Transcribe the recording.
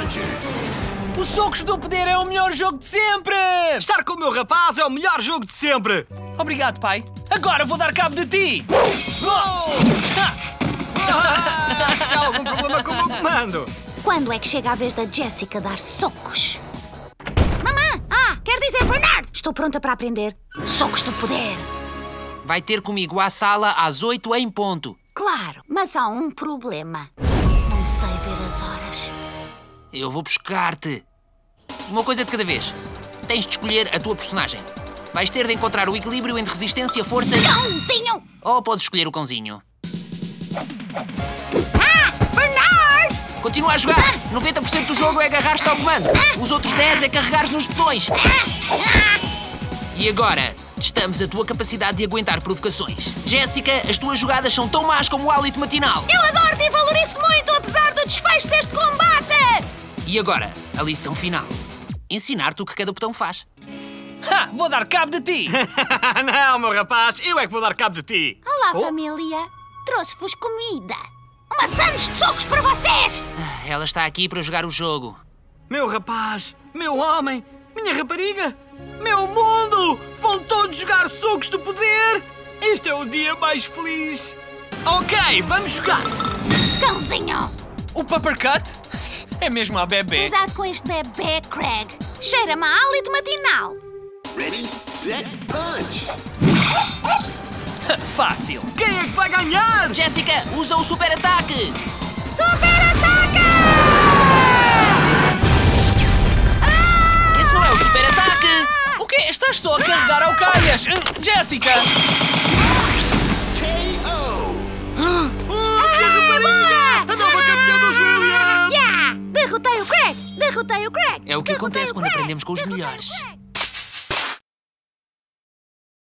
O Socos do Poder é o melhor jogo de sempre! Estar com o meu rapaz é o melhor jogo de sempre! Obrigado, pai. Agora vou dar cabo de ti! Acho que há algum problema com o meu comando! Quando é que chega a vez da Jessica dar socos? Mamã! Ah, quer dizer Bernard! Estou pronta para aprender. Socos do Poder. Vai ter comigo à sala às 8 em ponto. Claro, mas há um problema. Não sei ver as horas. Eu vou buscar-te. Uma coisa de cada vez. Tens de escolher a tua personagem. Vais ter de encontrar o equilíbrio entre resistência, força e... Cãozinho! Ou podes escolher o cãozinho. Ah, Bernard! Continua a jogar. 90% do jogo é agarrar-te ao comando. Os outros 10 é carregares nos botões. E agora, testamos a tua capacidade de aguentar provocações. Jéssica, as tuas jogadas são tão más como o hálito matinal. Eu adoro-te e valorizo muito, apesar do desfecho deste combate! E agora, a lição final. Ensinar-te o que cada botão faz. Ha! Vou dar cabo de ti! Não, meu rapaz, eu é que vou dar cabo de ti! Olá, família. Trouxe-vos comida. Uma sandes de socos para vocês! Ela está aqui para jogar o jogo. Meu rapaz, meu homem, minha rapariga, meu mundo! Vão todos jogar Socos do Poder! Este é o dia mais feliz! Ok, vamos jogar! Cãozinho! O Puppercut? É mesmo a bebê. Cuidado com este bebê, Craig. Cheira-me a hálito matinal. Ready, set, punch! Fácil. Quem é que vai ganhar? Jéssica, usa o super ataque! Super ataque! Esse não é o super ataque! O quê? Estás só a carregar ao calhas! Jéssica! KO! Minha rapariga! A nova campeã dos Williams! Yeah! Derrotei o Craig! Derrotei o Craig! É o que Derrotei acontece o quando Craig! aprendemos com os Derrotei o melhores. Craig!